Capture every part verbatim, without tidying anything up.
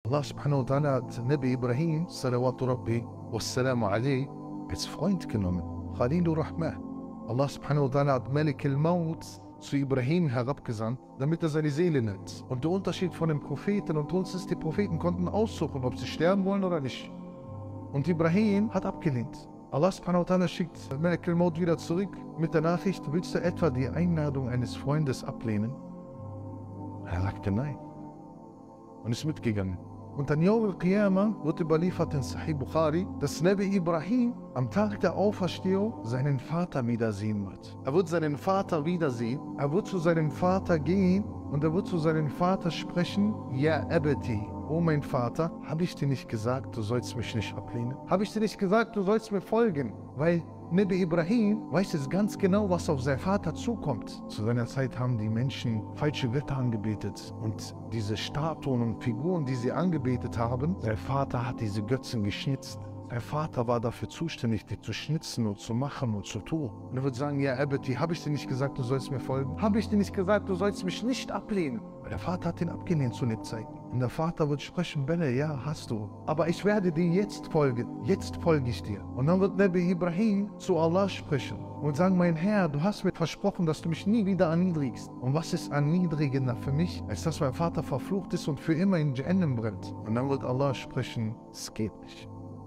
Allah subhanahu wa ta'ala hat Nabi Ibrahim, salawatu Rabbi wassalamu alayhi, als Freund genommen. Khalilur Rahman. Allah subhanahu wa ta'ala hat Malik al-Maut zu Ibrahim herabgesandt, damit er seine Seele nimmt. Und der Unterschied von den Propheten und uns ist, die Propheten konnten aussuchen, ob sie sterben wollen oder nicht. Und Ibrahim hat abgelehnt. Allah subhanahu wa ta'ala schickt Malik al-Maut wieder zurück mit der Nachricht: Willst du etwa die Einladung eines Freundes ablehnen? Er sagte nein und ist mitgegangen. Und an Yawm al-Qiyamah wird überliefert in Sahih Bukhari, dass Nabi Ibrahim am Tag der Auferstehung seinen Vater wiedersehen wird. Er wird seinen Vater wiedersehen, er wird zu seinem Vater gehen und er wird zu seinem Vater sprechen: Ja Abati, oh mein Vater, habe ich dir nicht gesagt, du sollst mich nicht ablehnen? Habe ich dir nicht gesagt, du sollst mir folgen? Weil Nabi Ibrahim weiß jetzt ganz genau, was auf seinen Vater zukommt. Zu seiner Zeit haben die Menschen falsche Götter angebetet. Und diese Statuen und Figuren, die sie angebetet haben, sein Vater hat diese Götzen geschnitzt. Sein Vater war dafür zuständig, die zu schnitzen und zu machen und zu tun. Und er wird sagen: Ja Abati, habe ich dir nicht gesagt, du sollst mir folgen? Habe ich dir nicht gesagt, du sollst mich nicht ablehnen? Weil der Vater hat ihn abgelehnt zu Lebzeiten. Und der Vater wird sprechen: Belle, ja, hast du. Aber ich werde dir jetzt folgen. Jetzt folge ich dir. Und dann wird Nabi Ibrahim zu Allah sprechen und sagen: Mein Herr, du hast mir versprochen, dass du mich nie wieder erniedrigst. Und was ist erniedrigender für mich, als dass mein Vater verflucht ist und für immer in Jahannam brennt? Und dann wird Allah sprechen: Es geht nicht.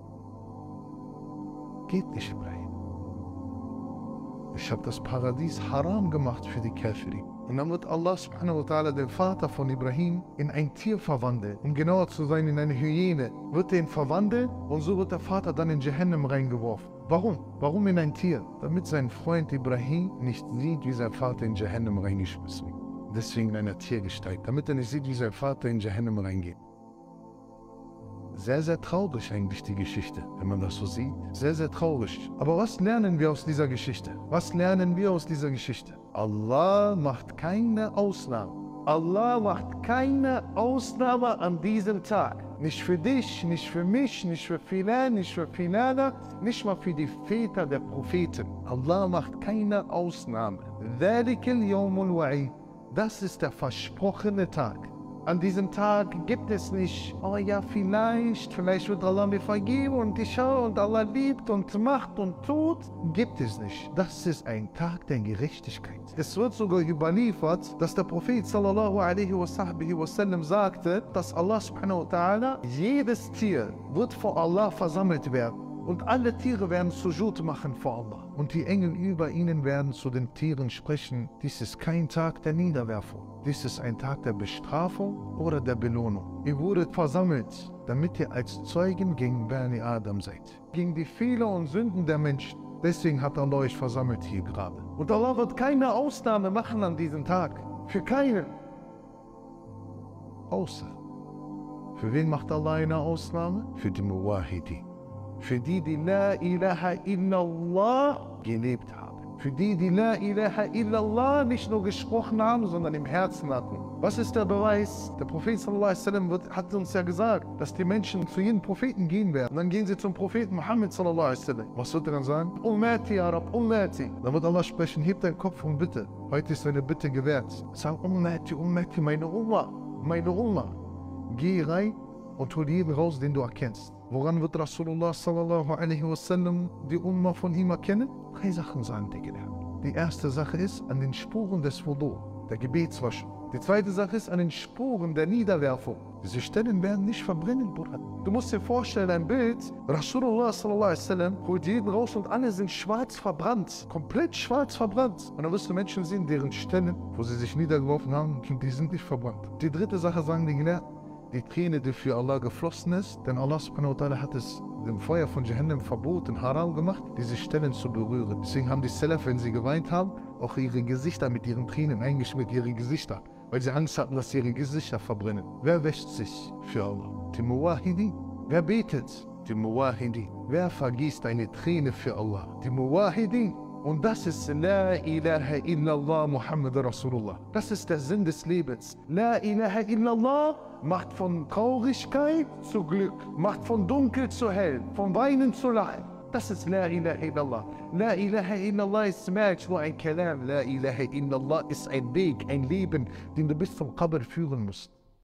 Geht nicht, Ibrahim. Ich habe das Paradies haram gemacht für die Kafirin. Und dann wird Allah subhanahu wa ta'ala den Vater von Ibrahim in ein Tier verwandeln. Um genauer zu sein, in eine Hyäne. Wird er ihn verwandeln und so wird der Vater dann in Jahannam reingeworfen. Warum? Warum in ein Tier? Damit sein Freund Ibrahim nicht sieht, wie sein Vater in Jahannam reingeschmissen wird. Deswegen in einer Tiergestalt. Damit er nicht sieht, wie sein Vater in Jahannam reingeht. Sehr, sehr traurig eigentlich die Geschichte, wenn man das so sieht. Sehr, sehr traurig. Aber was lernen wir aus dieser Geschichte? Was lernen wir aus dieser Geschichte? Allah macht keine Ausnahme. Allah macht keine Ausnahme an diesem Tag. Nicht für dich, nicht für mich, nicht für Filan, nicht für Filana, nicht mal für die Väter der Propheten. Allah macht keine Ausnahme. ذَلِكَ الْيَوْمُ الْوَعِيدُ. Das ist der versprochene Tag. An diesem Tag gibt es nicht: Oh ja, vielleicht, vielleicht wird Allah mir vergeben und ich schaue und Allah liebt und macht und tut. Gibt es nicht. Das ist ein Tag der Gerechtigkeit. Es wird sogar überliefert, dass der Prophet sallallahu alaihi wasallam sagte, dass Allah subhanahu wa ta'ala, jedes Tier wird vor Allah versammelt werden. Und alle Tiere werden Sujud machen vor Allah. Und die Engel über ihnen werden zu den Tieren sprechen: Dies ist kein Tag der Niederwerfung. Dies ist ein Tag der Bestrafung oder der Belohnung. Ihr wurdet versammelt, damit ihr als Zeugen gegen Bani Adam seid. Gegen die Fehler und Sünden der Menschen. Deswegen hat Allah euch versammelt hier gerade. Und Allah wird keine Ausnahme machen an diesem Tag. Für keinen. Außer. Für wen macht Allah eine Ausnahme? Für die Muwahidi. Für die, die La ilaha illallah gelebt haben. Für die, die La ilaha illallah nicht nur gesprochen haben, sondern im Herzen hatten. Was ist der Beweis? Der Prophet sallallahu alaihi wasallam wird, hat uns ja gesagt, dass die Menschen zu jedem Propheten gehen werden. Und dann gehen sie zum Propheten Muhammad sallallahu alaihi wasallam. Was wird er dann sagen? Ummati ya Rab, Ummati. Dann wird Allah sprechen: Heb deinen Kopf und bitte. Heute ist deine Bitte gewährt. Sag: Ummati, Ummati, meine Umma, meine Umma. Geh rein und hol jeden raus, den du erkennst. Woran wird Rasulullah sallallahu alaihi wasallam die Umma von ihm erkennen? Drei Sachen sagen die Gelehrten. Die erste Sache ist an den Spuren des Wudu, der Gebetswaschen. Die zweite Sache ist an den Spuren der Niederwerfung. Diese Stellen werden nicht verbrennen, Bruder. Du musst dir vorstellen, ein Bild: Rasulullah sallallahu alaihi wasallam holt jeden raus und alle sind schwarz verbrannt. Komplett schwarz verbrannt. Und dann wirst du Menschen sehen, deren Stellen, wo sie sich niedergeworfen haben, die sind nicht verbrannt. Die dritte Sache sagen die Gelehrten: die Träne, die für Allah geflossen ist, denn Allah subhanahu wa ta'ala hat es dem Feuer von Jahannam verboten, haram gemacht, diese Stellen zu berühren. Deswegen haben die Salaf, wenn sie geweint haben, auch ihre Gesichter mit ihren Tränen eingeschmiert, ihre Gesichter, weil sie Angst hatten, dass ihre Gesichter verbrennen. Wer wäscht sich für Allah? Die Muwahidi. Wer betet? Die Muwahidi. Wer vergießt eine Träne für Allah? Die Muwahidi. Und das ist La ilaha illallah Muhammad Rasulullah. Das ist der Sinn des Lebens. La ilaha illallah macht von Traurigkeit zu Glück, macht von Dunkel zu hell, von Weinen zu Lachen. Das ist La ilaha illallah. La ilaha illallah ist mehr als nur ein Kalam. La ilaha illallah ist ein Weg, ein Leben, den du bis zum Qabr führen musst.